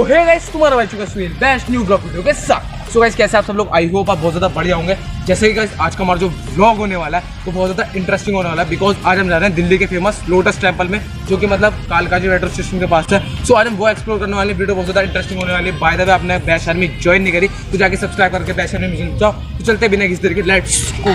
Hey guys, तुम्हारा भाई चुका Suhail best new vlog video के साथ। सो गाइस, कैसे आप सब लोग? आई होप आप बहुत ज़्यादा बढ़िया होंगे। जैसे कि गाइस आज का हमारा जो व्लॉग होने वाला है वो बहुत ज़्यादा इंटरेस्टिंग होने वाला है, बिकॉज आज हम जा रहे हैं दिल्ली के फेमस लोटस टेम्पल में, जो कि मतलब कालकाजी मेट्रो स्टेशन के पास है। सो आज हम वो एक्सप्लोर करने वाले, वीडियो बहुत ज़्यादा इंटरेस्टिंग होने वाली है। बाय द वे, आपने बेस्ट आर्मी ज्वाइन नहीं करी तो जाके सब्सक्राइब करके बेस्ट आर्मी में जाओ। तो चलते बिना किसी तरीके, let's go.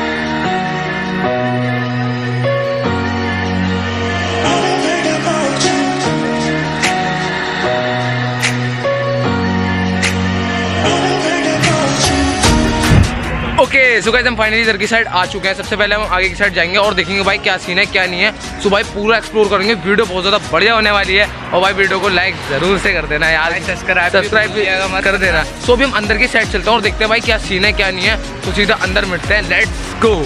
Okay, so guys हम फाइनली इधर की साइड आ चुके हैं। सबसे पहले हम आगे की साइड जाएंगे और देखेंगे भाई क्या सीन है क्या नहीं है। सो भाई पूरा एक्सप्लोर करेंगे, वीडियो बहुत ज़्यादा बढ़िया होने वाली है। और भाई वीडियो को लाइक जरूर से कर देना यार, सब्सक्राइब भी कर देना। सो अभी हम अंदर की साइड चलते हैं और देखते हैं भाई क्या सीन है क्या नहीं है। तो सीधा अंदर मिलते हैं, लेट्स गो।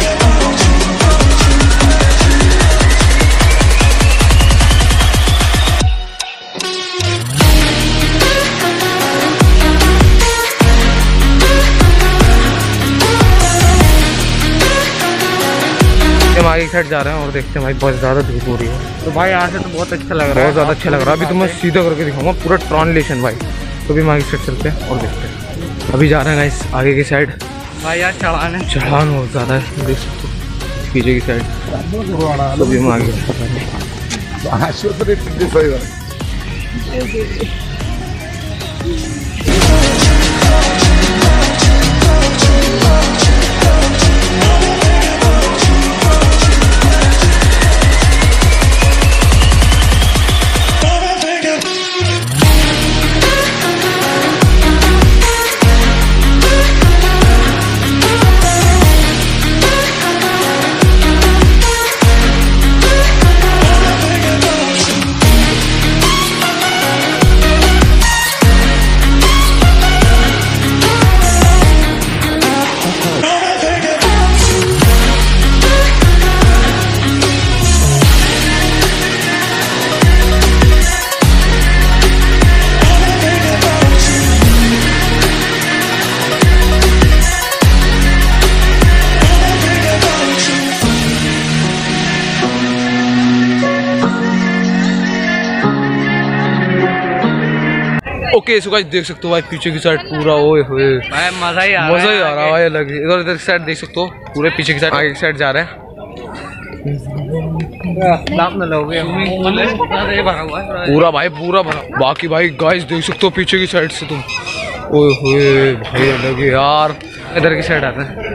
हम आगे साइड जा रहे हैं और देखते हैं भाई बहुत ज़्यादा धूप हो रही है। तो भाई यहाँ से तो बहुत अच्छा लग रहा है, बहुत ज़्यादा अच्छा लग रहा है। अभी तो मैं सीधा करके दिखाऊंगा पूरा ट्रांसलेशन भाई। तो भी हम आगे साइड चलते हैं और देखते हैं। अभी जा रहे हैं गाइस आगे की साइड। भाई यार चढ़ान बहुत ज़्यादा है, देख सकते हो पीछे की साइड। तो भी हम आगे ओके। सो गाइस देख सकते हो भाई पीछे की साइड पूरा ओए होए भाई मजा ही आ रहा है भाई अलग। इधर की साइड देख सकते हो पूरे पीछे की साइड, आगे की साइड जा रहे हैं। पूरा भाई पूरा भरा। बाकी भाई गाइस देख सकते हो पीछे की साइड से तुम, ओए होए भाई अलग है यार। इधर की साइड आते हैं,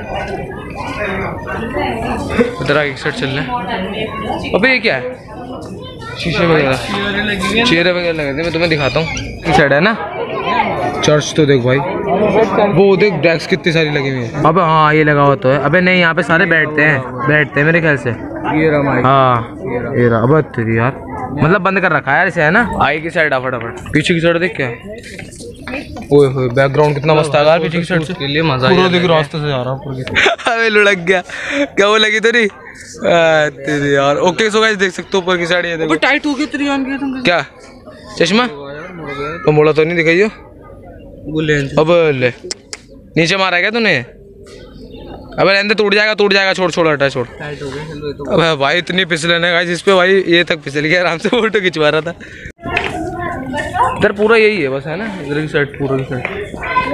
इधर आगे की साइड चल रहे हैं। अबे ये क्या है? शीशे वगैरह, चेहरे वगैरह लगे थे। मैं तुम्हें दिखाता हूँ, साइड है ना चर्च। तो देख भाई वो देख डेस्क कितनी सारी लगी हुई है। अबे हाँ ये लगा हुआ तो है। अबे नहीं, यहाँ पे सारे बैठते हैं मेरे ख्याल से। ये रहा माइक, हाँ ये रहा। अब तेरी यार मतलब बंद कर रखा है यार इसे, है ना। आगे की साइड आ फटाफट। पीछे की साइड देख क्या है, ओए होए बैकग्राउंड कितना मस्त आ रहा पीछे की साइड से। के लिए मजा पूरा देख, रास्ते से जा रहा हूँ। अबे लुढ़क गया क्या, वो लगी तो नहीं तेरी यार। ओके सो गाइस देख सकते हो ऊपर की साइड, ये देखो टाइट हो गई तेरी ऑन किया तुम। क्या चश्मा तो मोड़ा तो नहीं दिखाइयो। अब ले नीचे मारा क्या तूने? अबे रहने टूट जाएगा। छोड़ हटा छोड़। अबे भाई इतनी फिसलन है गाइस इस पे, भाई ये तक फिसल गया आराम से। फोटो खिंचवा रहा था। इधर पूरा यही है बस, है ना। इधर की साइड पूरा की साइड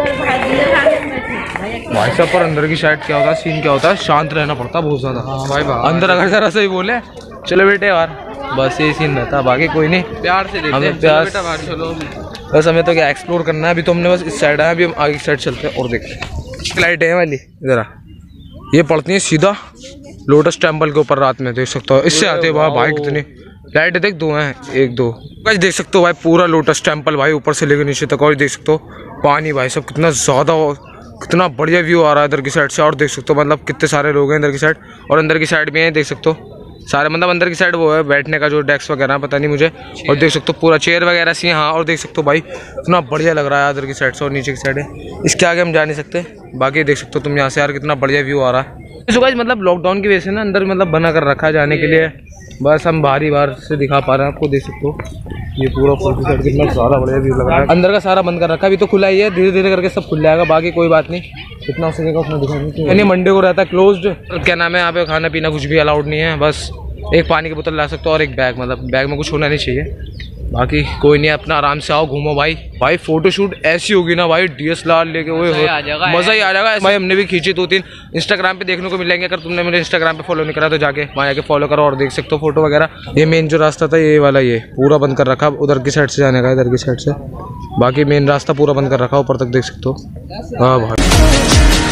भाई साहब। पर अंदर की साइड क्या होता है, सीन क्या होता है, शांत रहना पड़ता है बहुत ज्यादा भाई। अंदर अगर जरा सही बोले चलो बेटे यार, बस ये सीन रहता है। बाकी कोई नहीं, प्यार से हमें प्यार चलो। बस हमें तो क्या एक्सप्लोर करना है। अभी तो हमने बस इस साइड है, अभी हम आगे की साइड चलते हैं और देखते हैं। लाइट है वाली जरा, ये पड़ती है सीधा लोटस टेम्पल के ऊपर रात में, देख सकते हो। इससे आते हैं भाई कितनी लाइट देख, दो हैं, एक दो भाई देख सकते हो भाई। पूरा लोटस टेम्पल भाई ऊपर से लेकर नीचे तक। और देख सकते हो पानी भाई सब कितना ज़्यादा, कितना बढ़िया व्यू आ रहा है इधर की साइड से। और देख सकते हो मतलब कितने सारे लोग हैं इधर की साइड, और अंदर की साइड भी हैं देख सकते हो सारे। मतलब अंदर की साइड वो है बैठने का जो डेस्क वगैरह पता नहीं मुझे। और देख सकते हो पूरा चेयर वगैरह सी, हाँ। और देख सकते हो भाई इतना बढ़िया लग रहा है इधर की साइड से। और नीचे की साइड है, इसके आगे हम जा नहीं सकते। बाकी देख सकते हो तुम यहाँ से यार कितना बढ़िया व्यू आ रहा है। सो गाइस मतलब लॉकडाउन की वजह से ना अंदर मतलब बना कर रखा है जाने के लिए, बस हम बाहर से दिखा पा रहे हैं आपको। देख सकते हो ये पूरा फुल साइड कितना सारा बढ़िया व्यू लग रहा है। अंदर का सारा बंद कर रखा है, अभी तो खुला ही है, धीरे धीरे करके सब खुल जाएगा। बाकी कोई बात नहीं, कितना हो सकेगा उतना दिखाएंगे। यानी मंडे को रहता है क्लोज्ड। क्या नाम है, यहाँ पे खाना पीना कुछ भी अलाउड नहीं है। बस एक पानी की बोतल ला सकते हो और एक बैग, मतलब बैग में कुछ होना नहीं चाहिए। बाकी कोई नहीं, अपना आराम से आओ, घूमो भाई। भाई फोटोशूट ऐसी होगी ना भाई, DSLR लेके वो मज़ा ही आ जाएगा। भाई हमने भी खींची 2-3, इंस्टाग्राम पे देखने को मिलेंगे। अगर तुमने मेरे इंस्टाग्राम पे फॉलो नहीं करा तो जाके वहाँ जाके फॉलो करो और देख सकते हो फोटो वगैरह। ये मेन जो रास्ता था ये वाला, ये पूरा बंद कर रखा, उधर की साइड से जाने का, इधर की साइड से। बाकी मेन रास्ता पूरा बंद कर रखा, ऊपर तक देख सकते हो। हाँ भाई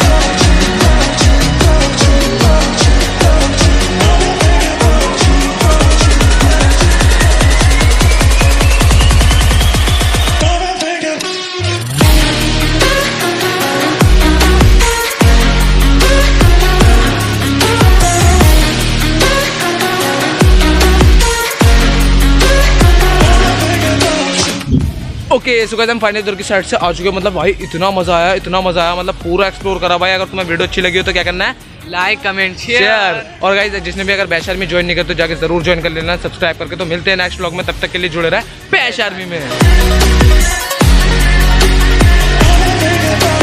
ओके सो गाइस हम फाइनली उधर की साइड से आ चुके हैं। मतलब भाई इतना मजा आया, इतना मजा आया, मतलब पूरा एक्सप्लोर करा भाई। अगर तुम्हें वीडियो अच्छी लगी हो तो क्या करना है, लाइक कमेंट शेयर। और गाइस जिसने भी अगर बैश आर्मी ज्वाइन नहीं करते तो जाके जरूर ज्वाइन कर लेना सब्सक्राइब करके। तो मिलते हैं नेक्स्ट व्लॉग में, तब तक के लिए जुड़े रहे बैश आर्मी में।